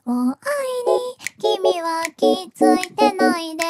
を愛に君は気づいてないで